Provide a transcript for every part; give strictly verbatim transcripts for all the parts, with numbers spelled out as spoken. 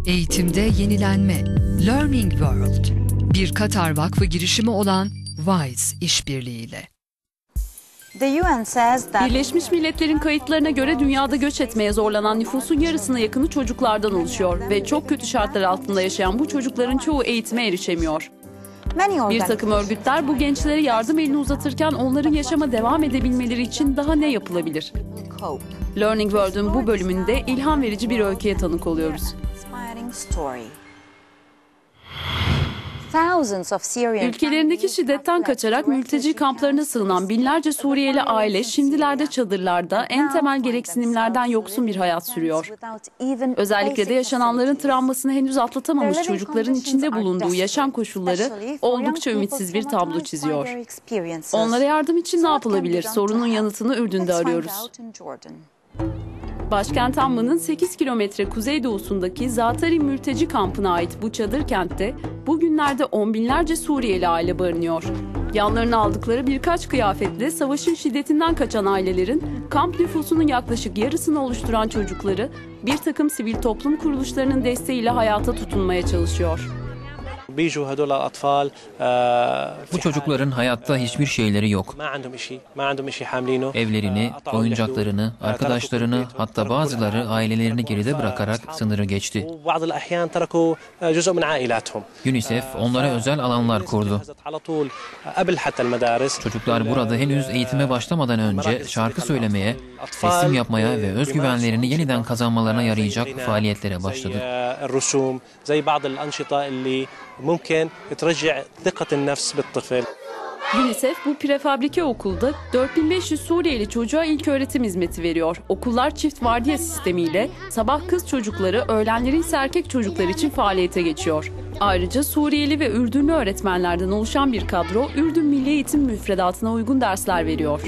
Eğitimde yenilenme. Learning World. Bir Katar Vakfı girişimi olan WISE işbirliğiyle. Birleşmiş Milletler'in kayıtlarına göre dünyada göç etmeye zorlanan nüfusun yarısına yakını çocuklardan oluşuyor ve çok kötü şartlar altında yaşayan bu çocukların çoğu eğitime erişemiyor. Bir takım örgütler bu gençlere yardım elini uzatırken onların yaşama devam edebilmeleri için daha ne yapılabilir? Learning World'un bu bölümünde ilham verici bir öyküye tanık oluyoruz. Ülkelerindeki şiddetten kaçarak mülteci kamplarına sığınan binlerce Suriyeli aile şimdilerde çadırlarda en temel gereksinimlerden yoksun bir hayat sürüyor. Özellikle de yaşananların travmasını henüz atlatamamış çocukların içinde bulunduğu yaşam koşulları oldukça ümitsiz bir tablo çiziyor. Onlara yardım için ne yapılabilir? Sorunun yanıtını Ürdün'de arıyoruz. Başkent Amman'ın sekiz kilometre kuzeydoğusundaki Zatari mülteci kampına ait bu çadır kentte bugünlerde on binlerce Suriyeli aile barınıyor. Yanlarına aldıkları birkaç kıyafetle savaşın şiddetinden kaçan ailelerin kamp nüfusunun yaklaşık yarısını oluşturan çocukları bir takım sivil toplum kuruluşlarının desteğiyle hayata tutunmaya çalışıyor. Bu çocukların hayatta hiçbir şeyleri yok. Evlerini, oyuncaklarını, arkadaşlarını, hatta bazıları ailelerini geride bırakarak sınırı geçti. UNICEF onlara özel alanlar kurdu. Çocuklar burada henüz eğitime başlamadan önce şarkı söylemeye, resim yapmaya ve özgüvenlerini yeniden kazanmalarına yarayacak faaliyetlere başladı. UNICEF bu prefabrike okulda dört bin beş yüz Suriyeli çocuğa ilköğretim hizmeti veriyor. Okullar çift vardiya sistemiyle sabah kız çocukları, öğlenleri ise erkek çocuklar için faaliyete geçiyor. Ayrıca Suriyeli ve Ürdünlü öğretmenlerden oluşan bir kadro Ürdün Milli Eğitim müfredatına uygun dersler veriyor.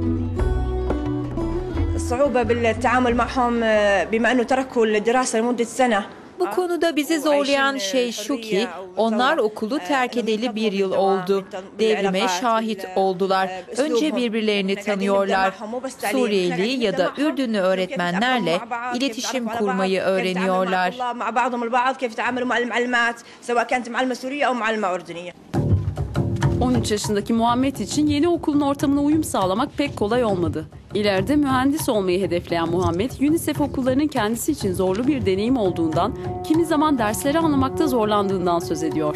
Bu konuda bizi zorlayan şey şu ki, onlar okulu terk edeli bir yıl oldu. Devrime şahit oldular. Önce birbirlerini tanıyorlar. Suriyeli ya da Ürdünlü öğretmenlerle iletişim kurmayı öğreniyorlar. on üç yaşındaki Muhammed için yeni okulun ortamına uyum sağlamak pek kolay olmadı. İleride mühendis olmayı hedefleyen Muhammed, UNICEF okullarının kendisi için zorlu bir deneyim olduğundan, kimi zaman dersleri anlamakta zorlandığından söz ediyor.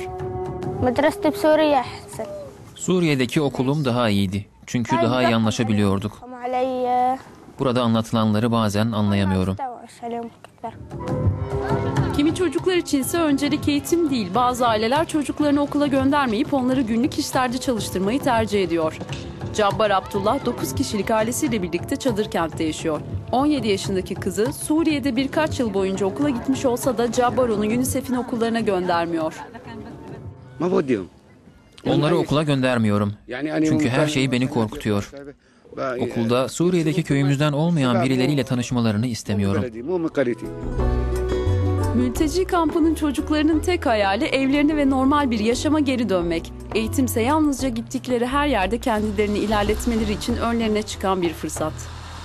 Suriye'deki okulum daha iyiydi. Çünkü daha iyi anlaşabiliyorduk. Burada anlatılanları bazen anlayamıyorum. Kimi çocuklar içinse öncelik eğitim değil, bazı aileler çocuklarını okula göndermeyip onları günlük işlerde çalıştırmayı tercih ediyor. Cabbar Abdullah dokuz kişilik ailesiyle birlikte çadır kentte yaşıyor. on yedi yaşındaki kızı Suriye'de birkaç yıl boyunca okula gitmiş olsa da Cabbar onu UNICEF'in okullarına göndermiyor. Onları okula göndermiyorum. Çünkü her şey beni korkutuyor. Okulda Suriye'deki köyümüzden olmayan birileriyle tanışmalarını istemiyorum. Mülteci kampının çocuklarının tek hayali evlerine ve normal bir yaşama geri dönmek. Eğitimse yalnızca gittikleri her yerde kendilerini ilerletmeleri için önlerine çıkan bir fırsat.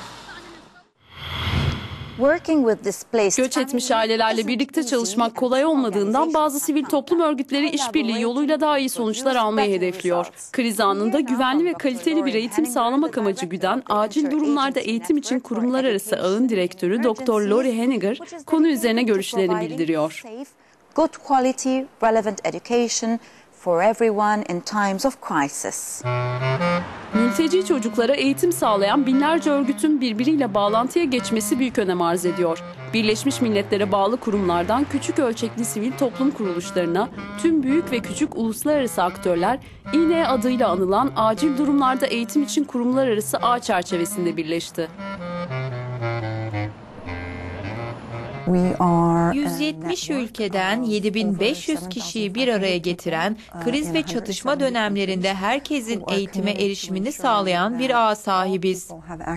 Göç etmiş ailelerle birlikte çalışmak kolay olmadığından bazı sivil toplum örgütleri işbirliği yoluyla daha iyi sonuçlar almayı hedefliyor. Kriz anında güvenli ve kaliteli bir eğitim sağlamak amacı güden acil durumlarda eğitim için kurumlar arası ağın direktörü Doktor Lori Henniger konu üzerine görüşlerini bildiriyor. For everyone in times of crisis. Mülteci çocuklara eğitim sağlayan binlerce örgütün birbiriyle bağlantıya geçmesi büyük önem arz ediyor. Birleşmiş Milletler'e bağlı kurumlardan küçük ölçekli sivil toplum kuruluşlarına tüm büyük ve küçük uluslararası aktörler İ N E adıyla anılan acil durumlarda eğitim için kurumlar arası ağ çerçevesinde birleşti. yüz yetmiş ülkeden yedi bin beş yüz kişiyi bir araya getiren, kriz ve çatışma dönemlerinde herkesin eğitime erişimini sağlayan bir ağ sahibiz.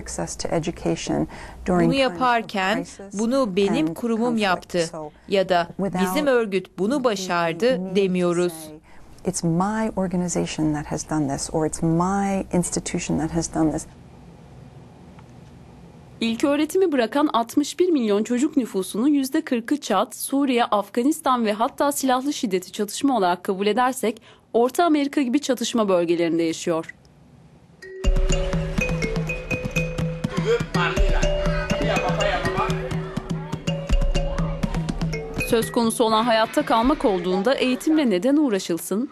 Bunu yaparken, bunu benim kurumum yaptı ya da bizim örgüt bunu başardı demiyoruz. It's my organization that has done this, or it's my institution that has done this. İlköğretimi bırakan altmış bir milyon çocuk nüfusunun yüzde kırkı Çad, Suriye, Afganistan ve hatta silahlı şiddeti çatışma olarak kabul edersek Orta Amerika gibi çatışma bölgelerinde yaşıyor. Söz konusu olan hayatta kalmak olduğunda eğitimle neden uğraşılsın?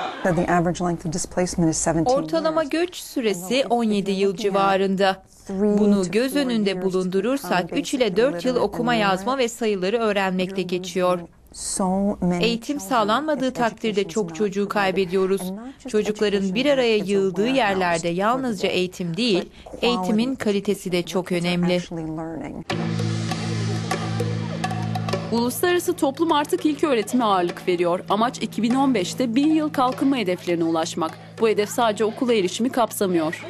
Ortalama göç süresi on yedi yıl civarında. Bunu göz önünde bulundurursak üç ile dört yıl okuma yazma ve sayıları öğrenmekle geçiyor. Eğitim sağlanmadığı takdirde çok çocuğu kaybediyoruz. Çocukların bir araya yığıldığı yerlerde yalnızca eğitim değil, eğitimin kalitesi de çok önemli. Uluslararası toplum artık ilköğretime ağırlık veriyor. Amaç iki bin on beşte bin yıl kalkınma hedeflerine ulaşmak. Bu hedef sadece okula erişimi kapsamıyor.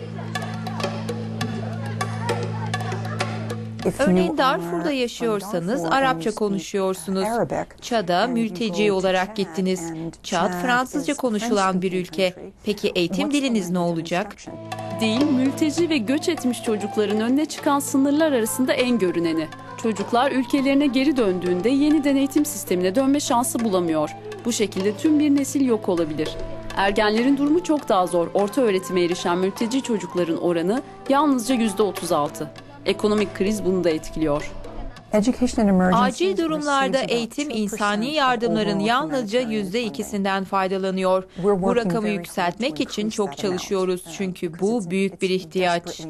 Örneğin Darfur'da yaşıyorsanız Arapça konuşuyorsunuz. Çad'a mülteci olarak gittiniz. Çad Fransızca konuşulan bir ülke. Peki eğitim diliniz ne olacak? Dil, mülteci ve göç etmiş çocukların önüne çıkan sınırlar arasında en görüneni. Çocuklar ülkelerine geri döndüğünde yeniden eğitim sistemine dönme şansı bulamıyor. Bu şekilde tüm bir nesil yok olabilir. Ergenlerin durumu çok daha zor. Orta öğretime erişen mülteci çocukların oranı yalnızca yüzde otuz altı. Ekonomik kriz bunu da etkiliyor. Acil durumlarda eğitim insani yardımların yalnızca yüzde ikisinden faydalanıyor. Bu rakamı yükseltmek için çok çalışıyoruz çünkü bu büyük bir ihtiyaç.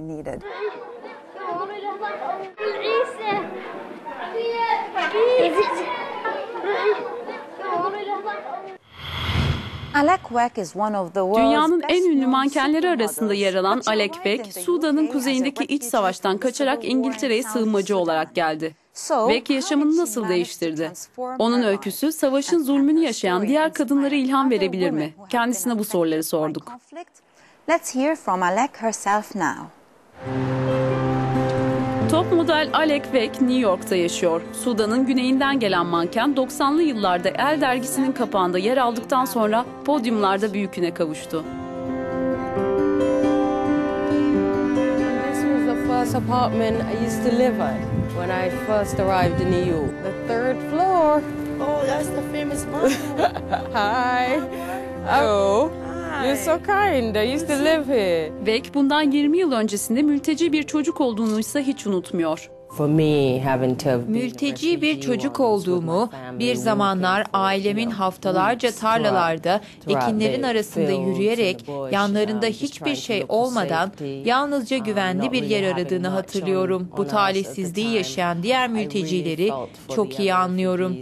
Dünyanın en ünlü mankenleri arasında yer alan Alec Wek, Sudan'ın kuzeyindeki iç savaştan kaçarak İngiltere'ye sığınmacı olarak geldi. Wek yaşamını nasıl değiştirdi? Onun öyküsü savaşın zulmünü yaşayan diğer kadınlara ilham verebilir mi? Kendisine bu soruları sorduk. Top model Alec Wek New York'ta yaşıyor. Sudan'ın güneyinden gelen manken doksanlı yıllarda Elle dergisinin kapağında yer aldıktan sonra podyumlarda büyük üne kavuştu. This was the first apartment I used to live at when I first arrived in New York. The third floor. Oh, that's the famous bathroom. Hi. Oh. You're so kind. I used to live here. Wek bundan yirmi yıl öncesinde mülteci bir çocuk olduğunu ise hiç unutmuyor. Mülteci bir çocuk olduğumu, bir zamanlar ailemin haftalarca tarlalarda, ekinlerin arasında yürüyerek, yanlarında hiçbir şey olmadan yalnızca güvenli bir yer aradığını hatırlıyorum. Bu talihsizliği yaşayan diğer mültecileri çok iyi anlıyorum.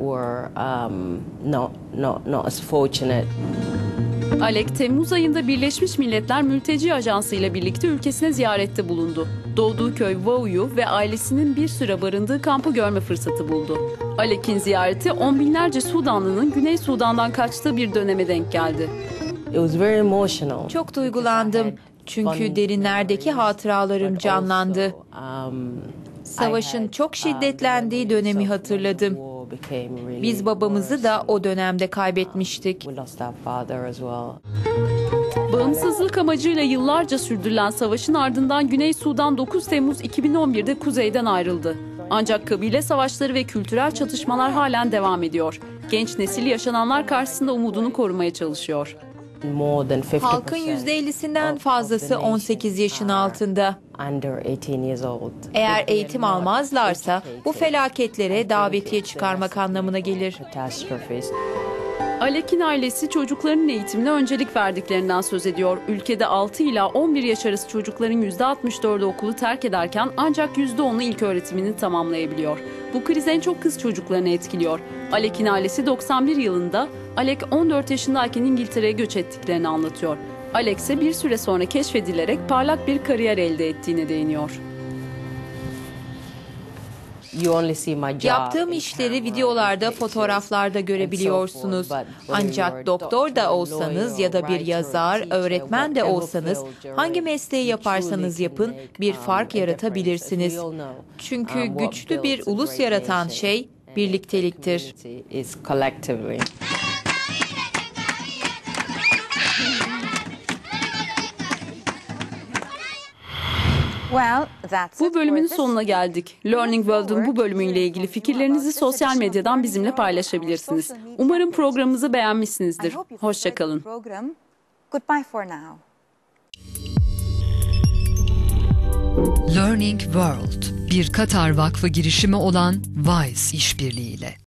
Alec, Temmuz ayında Birleşmiş Milletler Mülteci Ajansı ile birlikte ülkesine ziyarette bulundu. Doğduğu köy Wau'yu ve ailesinin bir süre barındığı kampı görme fırsatı buldu. Alec'in ziyareti on binlerce Sudanlı'nın Güney Sudan'dan kaçtığı bir döneme denk geldi. Çok duygulandım çünkü derinlerdeki hatıralarım canlandı. Savaşın çok şiddetlendiği dönemi hatırladım. Biz babamızı da o dönemde kaybetmiştik. Bağımsızlık amacıyla yıllarca sürdürülen savaşın ardından Güney Sudan dokuz Temmuz iki bin on birde kuzeyden ayrıldı. Ancak kabile savaşları ve kültürel çatışmalar halen devam ediyor. Genç nesil yaşananlar karşısında umudunu korumaya çalışıyor. Halkın yüzde ellisinden fazlası on sekiz yaşın altında. Eğer eğitim almazlarsa bu felaketlere davetiye çıkarmak anlamına gelir. Alec'in ailesi çocuklarının eğitimine öncelik verdiklerinden söz ediyor. Ülkede altı ila on bir yaş arası çocukların yüzde altmış dördü okulu terk ederken ancak yüzde onu ilköğretimini tamamlayabiliyor. Bu kriz en çok kız çocuklarını etkiliyor. Alec'in ailesi doksan bir yılında Alec on dört yaşındayken İngiltere'ye göç ettiklerini anlatıyor. Alec ise bir süre sonra keşfedilerek parlak bir kariyer elde ettiğine değiniyor. Yaptığım işleri videolarda, fotoğraflarda görebiliyorsunuz. Ancak doktor da olsanız ya da bir yazar, öğretmen de olsanız, hangi mesleği yaparsanız yapın bir fark yaratabilirsiniz. Çünkü güçlü bir ulus yaratan şey birlikteliktir. Bu bölümün sonuna geldik. Learning World'un bu bölümüyle ilgili fikirlerinizi sosyal medyadan bizimle paylaşabilirsiniz. Umarım programımızı beğenmişsinizdir. Hoşça kalın. Learning World, bir Katar Vakfı girişimi olan WISE işbirliğiyle.